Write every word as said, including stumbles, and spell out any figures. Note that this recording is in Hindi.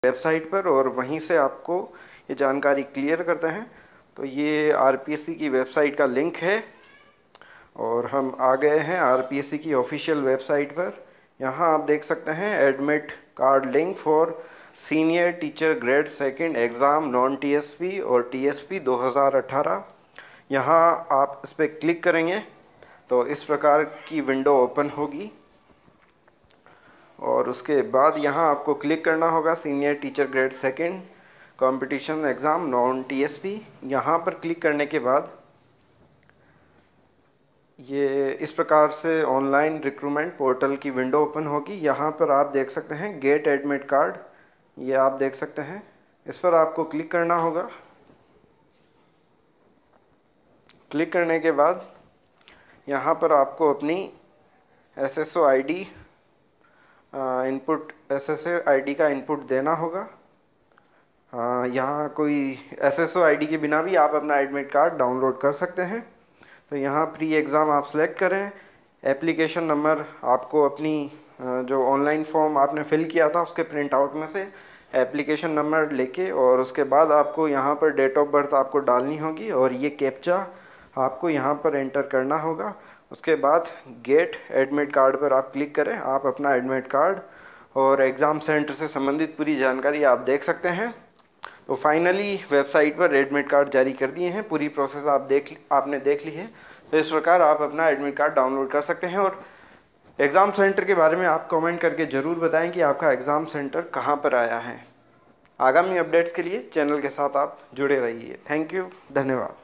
वेबसाइट पर और वहीं से आपको ये जानकारी क्लियर करते हैं। तो ये आरपीएससी की वेबसाइट का लिंक है और हम आ गए हैं आरपीएससी की ऑफिशियल वेबसाइट पर। यहाँ आप देख सकते हैं admit card link for senior teacher grade second exam non TSP और टीएसपी दो हज़ार अठारह। यहाँ आप इस पर क्लिक करेंगे तो इस प्रकार की विंडो ओपन होगी और उसके बाद यहाँ आपको क्लिक करना होगा senior teacher grade second competition exam non TSP. यहाँ पर क्लिक करने के बाद ये इस प्रकार से ऑनलाइन रिक्रूटमेंट पोर्टल की विंडो ओपन होगी। यहाँ पर आप देख सकते हैं गेट एडमिट कार्ड, ये आप देख सकते हैं, इस पर आपको क्लिक करना होगा। क्लिक करने के बाद यहाँ पर आपको अपनी SSO ID input SSO ID का इनपुट देना होगा। यहाँ कोई एसएसओ आईडी के बिना भी आप अपना एडमिट कार्ड डाउनलोड कर सकते हैं। तो यहाँ प्री एग्ज़ाम आप सेलेक्ट करें। एप्लीकेशन नंबर आपको अपनी जो ऑनलाइन फॉर्म आपने फिल किया था उसके प्रिंट आउट में से एप्लीकेशन नंबर लेके और उसके बाद आपको यहाँ पर डेट ऑफ बर्थ आपको डालनी होगी और ये कैप्चा आपको यहाँ पर एंटर करना होगा। उसके बाद गेट एडमिट कार्ड पर आप क्लिक करें। आप अपना एडमिट कार्ड और एग्ज़ाम सेंटर से संबंधित पूरी जानकारी आप देख सकते हैं। तो फाइनली वेबसाइट पर एडमिट कार्ड जारी कर दिए हैं। पूरी प्रोसेस आप देख आपने देख ली है। तो इस प्रकार आप अपना एडमिट कार्ड डाउनलोड कर सकते हैं। और एग्ज़ाम सेंटर के बारे में आप कमेंट करके ज़रूर बताएं कि आपका एग्ज़ाम सेंटर कहां पर आया है। आगामी अपडेट्स के लिए चैनल के साथ आप जुड़े रहिए। थैंक यू, धन्यवाद।